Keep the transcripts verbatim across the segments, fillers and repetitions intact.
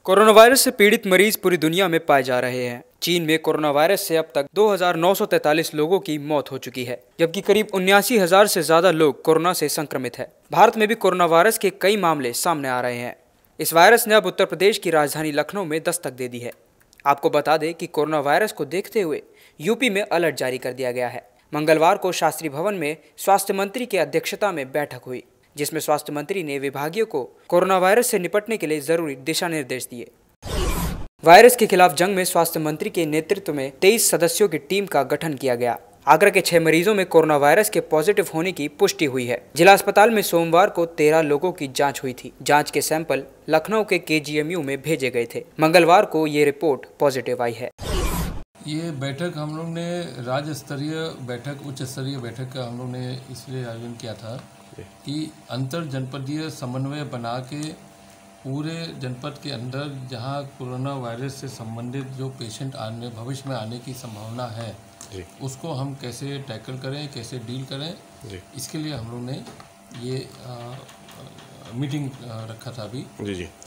Corona virus से पीड़ित मरीज पूरी दुनिया में पाए जा रहे हैं। चीन में कोरोना वायरस से अब तक दो हज़ार नौ सौ तैंतालीस लोगों की मौत हो चुकी है, जबकि करीब उन्यासी हजार से ज्यादा लोग कोरोना से संक्रमित हैं। भारत में भी कोरोना वायरस के कई मामले सामने आ रहे हैं। इस वायरस ने अब उत्तर प्रदेश की राजधानी लखनऊ में दस्तक दे दी है। आपको बता दें कि कोरोना वायरस को देखते हुए यूपी में अलर्ट जारी कर दिया गया है। मंगलवार को शास्त्री भवन में स्वास्थ्य मंत्री की अध्यक्षता में बैठक हुई, जिसमें स्वास्थ्य मंत्री ने विभागीय को कोरोना वायरस से निपटने के लिए जरूरी दिशा निर्देश दिए। वायरस के खिलाफ जंग में स्वास्थ्य मंत्री के नेतृत्व में तेईस सदस्यों की टीम का गठन किया गया। आगरा के छह मरीजों में कोरोना वायरस के पॉजिटिव होने की पुष्टि हुई है। जिला अस्पताल में सोमवार को तेरह लोगों की जांच हुई थी। जांच के सैंपल लखनऊ के के जी एम यू में भेजे गए थे। मंगलवार को ये रिपोर्ट पॉजिटिव आई है। ये बैठक हम लोग ने राज्य स्तरीय बैठक उच्च स्तरीय बैठक का हम लोग ने इसलिए आयोजन किया था कि अंतर जनपदीय समन्वय बना के पूरे जनपद के अंदर जहां कोरोना वायरस से संबंधित जो पेशेंट आने भविष्य में आने की संभावना है उसको हम कैसे टैकल करें, कैसे डील करें, इसके लिए हम लोग ने ये आ, मीटिंग रखा था अभी। जी जी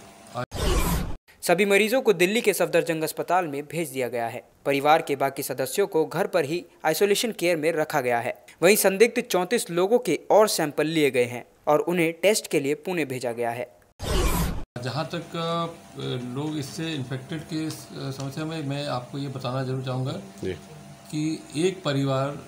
सभी मरीजों को दिल्ली के सफदरजंग अस्पताल में भेज दिया गया है। परिवार के बाकी सदस्यों को घर पर ही आइसोलेशन केयर में रखा गया है। वहीं संदिग्ध चौंतीस लोगों के और सैंपल लिए गए हैं और उन्हें टेस्ट के लिए पुणे भेजा गया है। जहाँ तक लोग इससे इन्फेक्टेड के समस्या में मैं आपको ये बताना जरूर चाहूँगा कि एक परिवार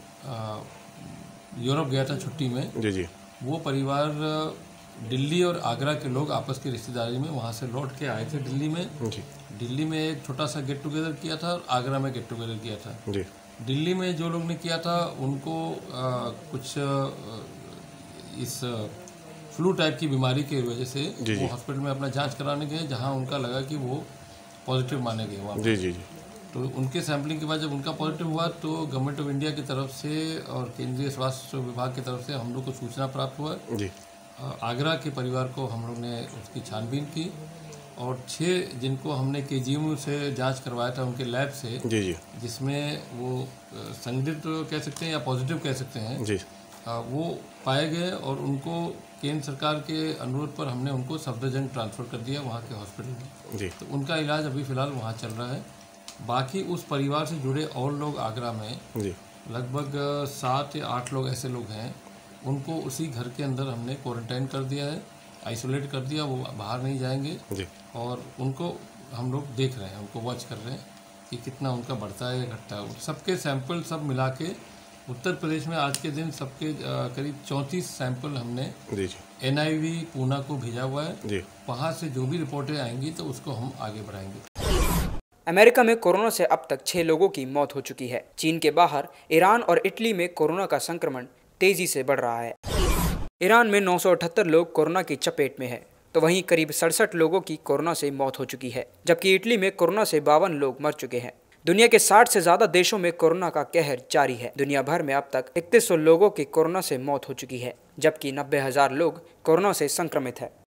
यूरोप गया था छुट्टी में। जी जी वो परिवार दिल्ली और आगरा के लोग आपस की रिश्तेदारी में वहाँ से लौट के आए थे दिल्ली में। जी दिल्ली में एक छोटा सा गेट टुगेदर किया था और आगरा में गेट टुगेदर किया था। जी दिल्ली में जो लोग ने किया था उनको आ, कुछ आ, इस फ्लू टाइप की बीमारी की वजह से वो हॉस्पिटल में अपना जांच कराने गए, जहां उनका लगा कि वो पॉजिटिव माने गए वहाँ। जी जी जी तो उनके सैंपलिंग के बाद जब उनका पॉजिटिव हुआ तो गवर्नमेंट ऑफ इंडिया की तरफ से और केंद्रीय स्वास्थ्य विभाग की तरफ से हम लोग को सूचना प्राप्त हुआ। जी आगरा के परिवार को हम लोग ने उसकी छानबीन की और छः जिनको हमने के जी एम यू से जाँच करवाया था उनके लैब से, जी जी जिसमें वो संदिग्ध कह सकते हैं या पॉजिटिव कह सकते हैं, जी वो पाए गए और उनको केंद्र सरकार के अनुरोध पर हमने उनको सफदरजंग ट्रांसफ़र कर दिया वहाँ के हॉस्पिटल में। जी तो उनका इलाज अभी फ़िलहाल वहाँ चल रहा है। बाकी उस परिवार से जुड़े और लोग आगरा में जी लगभग सात या आठ लोग ऐसे लोग हैं, उनको उसी घर के अंदर हमने क्वारंटाइन कर दिया है, आइसोलेट कर दिया, वो बाहर नहीं जाएंगे। जी और उनको हम लोग देख रहे हैं, उनको वॉच कर रहे हैं कि कितना उनका बढ़ता है या घटता है। सबके सैंपल सब मिला के उत्तर प्रदेश में आज के दिन सबके करीब चौंतीस सैंपल हमने एन आई वी पूना को भेजा हुआ है। वहाँ से जो भी रिपोर्टें आएंगी तो उसको हम आगे बढ़ाएंगे। अमेरिका में कोरोना से अब तक छह लोगों की मौत हो चुकी है। चीन के बाहर ईरान और इटली में कोरोना का संक्रमण तेजी से बढ़ रहा है। ईरान में नौ सौ अठहत्तर लोग कोरोना की चपेट में है, तो वहीं करीब सड़सठ लोगों की कोरोना से मौत हो चुकी है, जबकि इटली में कोरोना से बावन लोग मर चुके हैं। दुनिया के साठ से ज्यादा देशों में कोरोना का कहर जारी है। दुनिया भर में अब तक इकतीस सौ लोगों की कोरोना से मौत हो चुकी है, जबकि नब्बे हजार लोग कोरोना से संक्रमित है।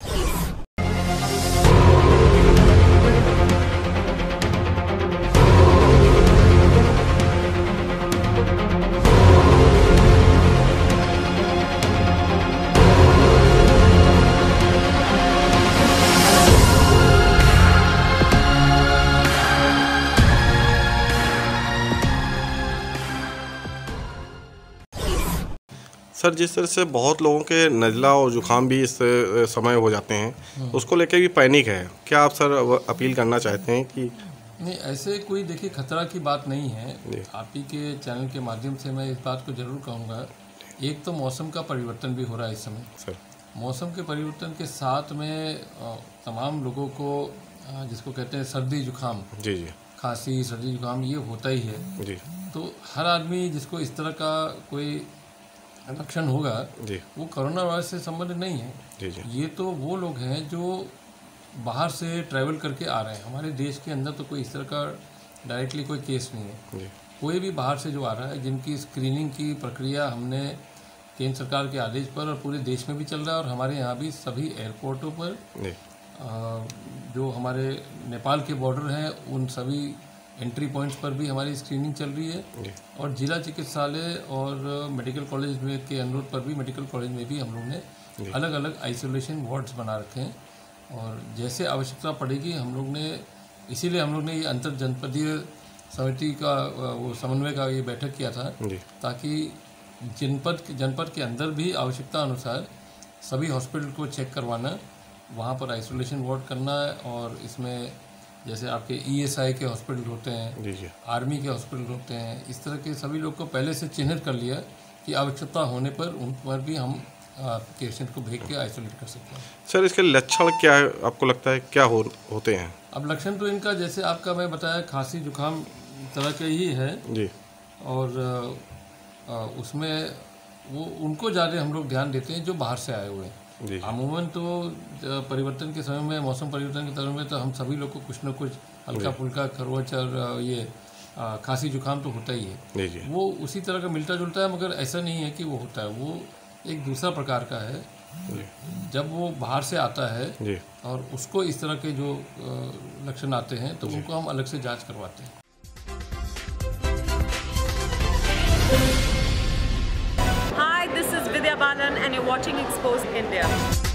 सर, जिस तरह से बहुत लोगों के नज़ला और जुकाम भी इस समय हो जाते हैं, उसको लेकर भी पैनिक है, क्या आप सर अपील करना चाहते हैं कि नहीं? ऐसे कोई देखिए खतरा की बात नहीं है। आप ही के चैनल के माध्यम से मैं इस बात को जरूर कहूँगा, एक तो मौसम का परिवर्तन भी हो रहा है इस समय। सर मौसम के परिवर्तन के साथ में तमाम लोगों को जिसको कहते हैं सर्दी जुकाम, जी जी खांसी सर्दी जुकाम ये होता ही है। जी तो हर आदमी जिसको इस तरह का कोई लक्षण होगा जी वो कोरोना वायरस से संबंधित नहीं है। जी जी ये तो वो लोग हैं जो बाहर से ट्रैवल करके आ रहे हैं। हमारे देश के अंदर तो कोई इस तरह का डायरेक्टली कोई केस नहीं है। जी कोई भी बाहर से जो आ रहा है, जिनकी स्क्रीनिंग की प्रक्रिया हमने केंद्र सरकार के आदेश पर और पूरे देश में भी चल रहा है और हमारे यहाँ भी सभी एयरपोर्टों पर जो हमारे नेपाल के बॉर्डर हैं उन सभी एंट्री पॉइंट्स पर भी हमारी स्क्रीनिंग चल रही है और जिला चिकित्सालय और मेडिकल कॉलेज में के अनुरोध पर भी मेडिकल कॉलेज में भी हम लोग ने अलग अलग आइसोलेशन वार्ड्स बना रखे हैं और जैसे आवश्यकता पड़ेगी हम लोग ने, इसीलिए हम लोग ने ये अंतर जनपदीय समिति का वो समन्वय का ये बैठक किया था, ताकि जनपद जनपद के अंदर भी आवश्यकता अनुसार सभी हॉस्पिटल को चेक करवाना, वहाँ पर आइसोलेशन वार्ड करना, और इसमें जैसे आपके ईएसआई के हॉस्पिटल होते हैं, आर्मी के हॉस्पिटल होते हैं, इस तरह के सभी लोग को पहले से चिन्हित कर लिया कि आवश्यकता होने पर उन पर भी हम पेशेंट को भेज के आइसोलेट कर सकते हैं। सर इसके लक्षण क्या है, आपको लगता है क्या हो, होते हैं? अब लक्षण तो इनका जैसे आपका मैं बताया खांसी जुकाम तरह का ही है जी, और आ, उसमें वो उनको ज़्यादा हम लोग ध्यान देते हैं जो बाहर से आए हुए हैं। अमूमन तो परिवर्तन के समय में, मौसम परिवर्तन के समय में तो हम सभी लोग को कुछ न कुछ हल्का फुल्का खरोच और ये खांसी जुकाम तो होता ही है, वो उसी तरह का मिलता जुलता है, मगर ऐसा नहीं है कि वो होता है, वो एक दूसरा प्रकार का है। जब वो बाहर से आता है और उसको इस तरह के जो लक्षण आते हैं तो उनको हम अलग से जांच करवाते हैं। Hi, this is Vidya Balan and you're watching Exposed India.